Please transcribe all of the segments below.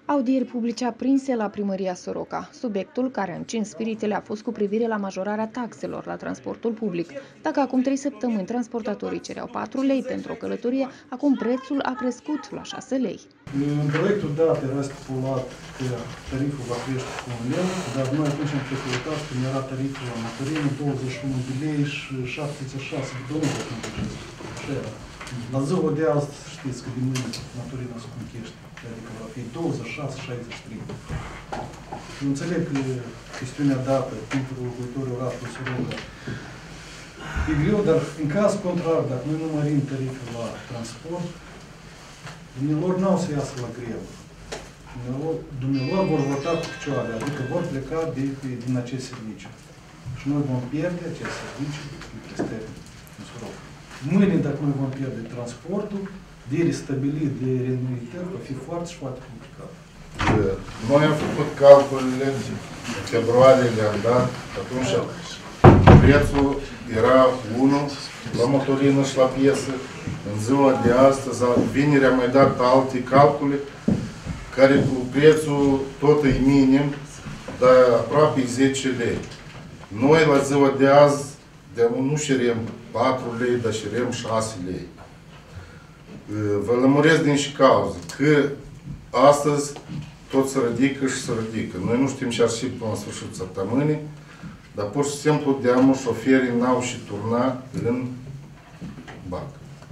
Audieri publice aprinse la primăria Soroca. Subiectul care a încins spiritele a fost cu privire la majorarea taxelor la transportul public. Dacă acum 3 săptămâni transportatorii cereau 4 lei pentru o călătorie, acum prețul a crescut la 6 lei. În proiectul dat era stipulat că tariful va crește cu 1 leu, dar noi atunci am calculat că era tariful la motorină 21 de lei și 76 de lei. Așa era. La ziua de azi știți că de mâine motorina se conchește, adică va fi 26-63. Eu înțeleg că chestiunea dată, timpul următorul orașului Soroca, e greu, dar în caz contrar, dacă noi nu mărim tariful la transport, dumnealor n-au să iasă la grevă. Dumnealor vor vota cu picioare, adică vor pleca din acest serviciu. Și noi vom pierde acest serviciu de prestări în Soroca. Mâine, dacă noi vom pierde transportul, de restabilit, de reînnoitări, va fi foarte și foarte complicat. Noi am făcut calculele, în februarie le-am dat, atunci prețul era 1 la motorină și la piesă. În ziua de astăzi, vineri am mai dat alte calcule, care cu prețul tot e minim, dar aproape 10 lei. Noi la ziua de azi nu șerem 4 lei, dar șerem 6 lei. Vă lămuresc din și cauză, că astăzi tot se ridică și se ridică. Noi nu știm ce ar fi până la sfârșitul săptămânii, dar pur și simplu de amul șoferii n-au și turna în bac.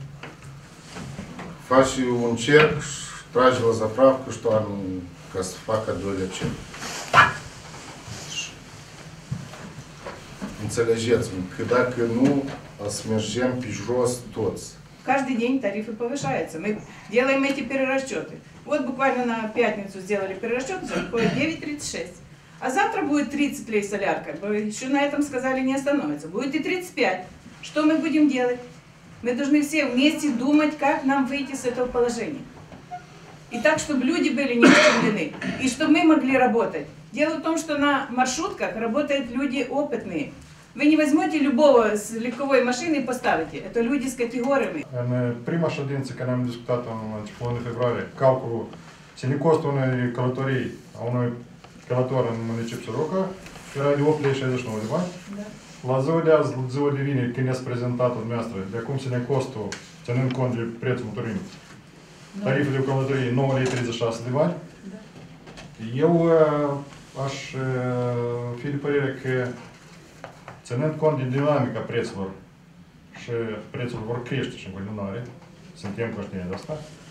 Faci un cerc și tragi la zapravcă și toarnă ca să facă al doilea cerc. Înțelegeți-mă că dacă nu, o să mergem pe jos toți. Каждый день тарифы повышаются. Мы делаем эти перерасчеты. Вот буквально на пятницу сделали перерасчет, выходит 9,36. А завтра будет 30 лей солярка. Еще на этом сказали не остановится. Будет и 35. Что мы будем делать? Мы должны все вместе думать, как нам выйти с этого положения. И так, чтобы люди были не ущемлены. И чтобы мы могли работать. Дело в том, что на маршрутках работают люди опытные. Вы не возьмете любого с легковой машины и поставите. Это люди с категориями. În prima ședință care am discutat în începutul de februarie, calculul costul unei călătorii a unui călător în municipiul Soroca era de 8,69 de bani. Da. La ziua de azi, ziua de vineri, când ați prezentat-o dumneavoastră, de acum costul, ținând cont de prețul motorinii, tariful de călătorie 9,36 de bani. Da. Eu aș fi de părere că ținând cont de dinamica prețurilor și prețul vor crește și în continuare, suntem conștienți de asta,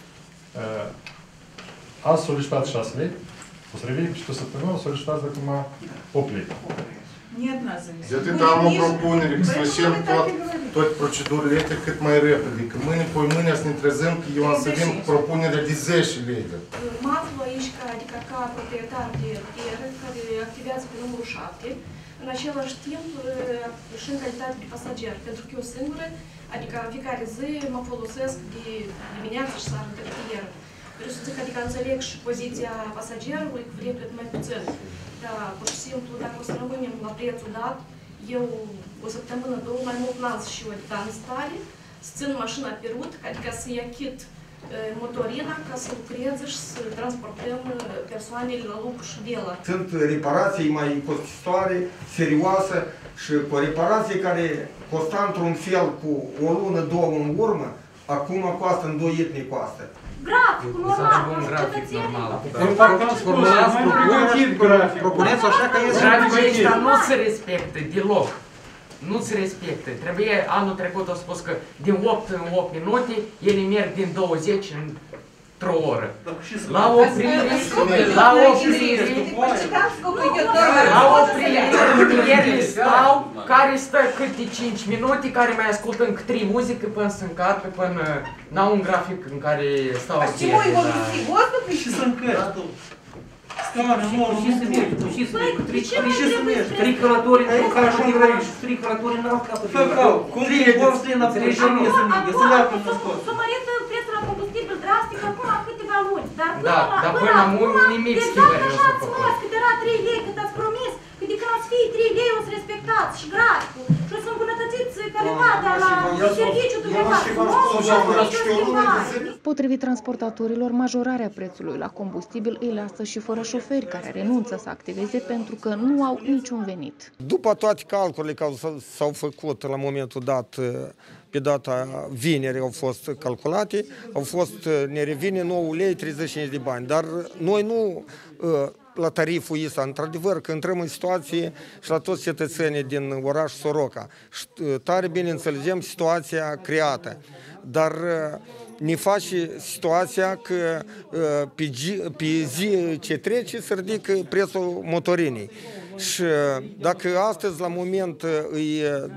azi solicitați 6 lei, o să revin peste o săptămână, solicitați de acum 8 lei. De atât am o propunere, că să facem toate procedurile astea cât mai repede, că mâine să ne trezăm că eu am să vin cu propunerea de 10 lei. Mă aflu aici ca proprietar de rutiere care activează pe numărul 7. În același timp și în calitate de pasager, pentru că eu singură, adică în fiecare zi mă folosesc de dimineață și seara de rutieră. Vreau să zic, adică înțeleg și poziția pasagerului, că vrem cât mai puțin. Dar, pur și simplu, dacă o să rămânem la prețul dat, eu o săptămână, două, mai mult n-am și eu adică în stare, să țin mașina pe rut, adică să-i achit motorina ca să lucreze și să transportăm persoanele la lucru și de la. Sunt reparații mai costisitoare, serioase și cu o reparație care costa într-un fel cu o lună, două în urmă, acum costă în 2 etni costă. Graficul normal, cetățenii. Propuneți așa că este graficul ăsta nu se respectă deloc. Nu se respectă. Trebuie, anul trecut au spus că din 8 în 8 minute, ele merg din 20 într-o oră. La oprire, ele stau, care stă câte 5 minute, care mai ascultă încă 3 muzică până se încarcă, până n-au un grafic în care stau a Și să încărcă. Три калатори на руках, что ты говоришь? 3 калатори на руках. Sumărită prețul la combustibil drastic acum câteva luni. Dar până la mult nimic schimbări nu s-a făcut. Cât era 3 lei, cât ați promis, că de când o să fie 3 lei o să respectați și graficul și o să îmbunătățiți calitatea la serviciul dumneavoastră. Potrivit transportatorilor, majorarea prețului la combustibil îi lasă și fără șoferi care renunță să activeze pentru că nu au niciun venit. După toate calculele care s-au făcut la momentul dat, pe data vineri au fost calculate, ne revine 9 lei 35 de bani, dar noi nu la tariful ăsta, într-adevăr, că intrăm în situație și la toți cetățenii din orașul Soroca. Tare bine înțelegem situația creată, dar ne face situația că pe zi ce trece se ridică prețul motorinei. Și dacă astăzi la moment e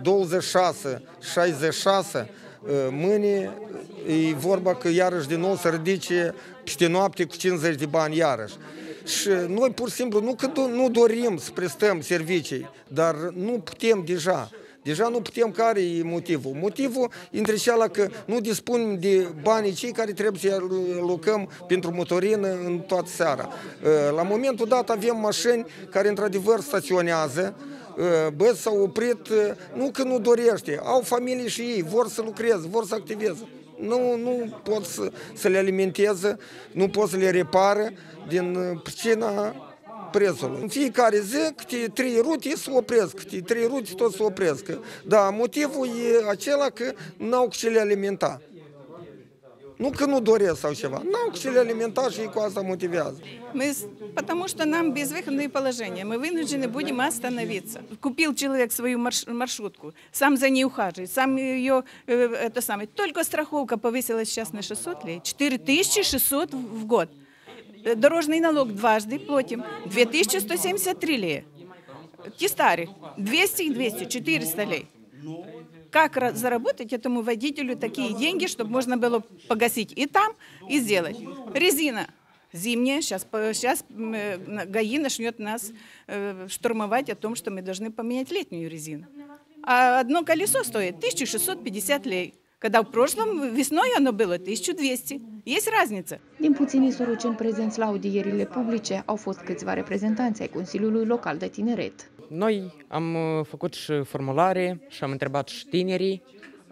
26,66, mâine e vorba că iarăși din nou se ridice peste noapte cu 50 de bani iarăși. Și noi pur și simplu nu că nu dorim să prestăm servicii, dar nu putem deja. Deja nu putem, care e motivul? Motivul între ceala că nu dispunem de banii cei care trebuie să alocăm pentru motorină în toată seara. La momentul dat avem mașini care într-adevăr staționează, băieți s-au oprit, nu că nu dorește, au familie și ei, vor să lucreze, vor să activeze. Nu pot să le alimenteze, nu pot să le repară din pricina prețul. În fiecare zi, câte 3 rute se opresc, câte 3 rute tot se opresc. Da, motivul e acela că n-au cu ce le alimenta. Nu că nu doresc sau ceva, n-au cu ce le alimenta și cu asta motivează. Потому что нам безвыходное положение. Мы вынуждены будем остановиться. Купил человек свою маршрутку, сам за ней ухаживает, сам ее, это самое. Только страховка повысилась сейчас на 600 лей, 4600 в год. Дорожный налог дважды платим, 2173 лея. Тестари, 200 и 200, 400 лей. Как заработать этому водителю такие деньги, чтобы можно было погасить и там, и сделать? Резина зимняя, сейчас ГАИ начнет нас штурмовать о том, что мы должны поменять летнюю резину. А одно колесо стоит 1650 лей. Когда в прошлом весной оно было 1200. Есть разница. Din puținii soroceni prezenți la audierile publice au fost câțiva reprezentanți ai Consiliului Local de Tineret. Noi am făcut și formulare și am întrebat și tinerii.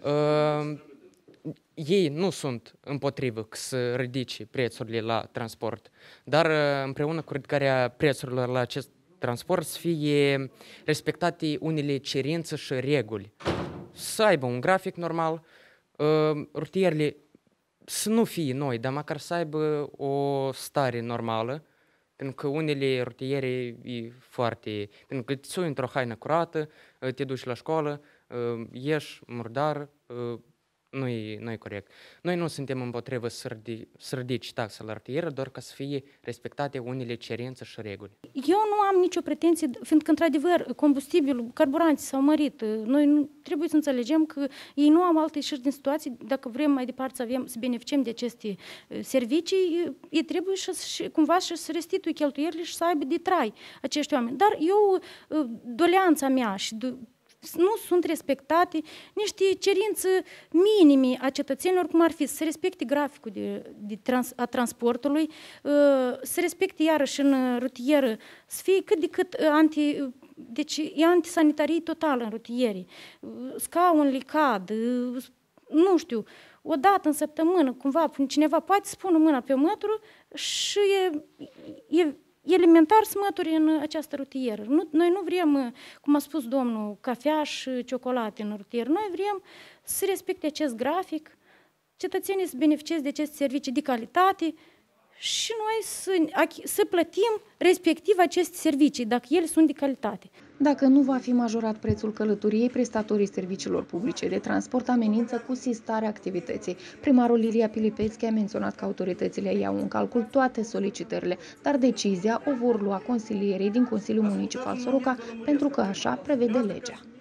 Ei nu sunt împotrivă să ridice prețurile la transport, dar împreună cu ridicarea prețurilor la acest transport să fie respectate unele cerințe și reguli. Să aibă un grafic normal, rutierele să nu fie noi, dar măcar să aibă o stare normală, pentru că unele rutiere e foarte... Pentru că ți-o într-o haină curată, te duci la școală, ieși murdar, nu e corect. Noi nu suntem împotrivă să ridici taxa la rutieră, doar ca să fie respectate unele cerințe și reguli. Eu nu am nicio pretenție, fiindcă, într-adevăr, combustibilul, carburanții s-au mărit. Noi nu trebuie să înțelegem că ei nu au alte ieșiri din situații. Dacă vrem mai departe să beneficiem de aceste servicii, ei trebuie cumva să restituie cheltuielile și să aibă de trai acești oameni. Dar eu, doleanța mea și nu sunt respectate niște cerințe minime a cetățenilor, cum ar fi să se respecte graficul a transportului, să respecte iarăși în rutieră, să fie cât de cât deci e antisanitarie totală în rutiere, scaunele cad, nu știu, o dată în săptămână, cumva, cineva poate să pună mâna pe mătură și e elementar să mături în această rutieră. Noi nu vrem, cum a spus domnul, cafea și ciocolate în rutieră. Noi vrem să respecte acest grafic, cetățenii să beneficieze de aceste servicii de calitate și noi să plătim respectiv aceste servicii, dacă ele sunt de calitate. Dacă nu va fi majorat prețul călătoriei, prestatorii serviciilor publice de transport amenință cu sistarea activității. Primarul Lilia Pilipețchi a menționat că autoritățile iau în calcul toate solicitările, dar decizia o vor lua consilierii din Consiliul Municipal Soroca, pentru că așa prevede legea.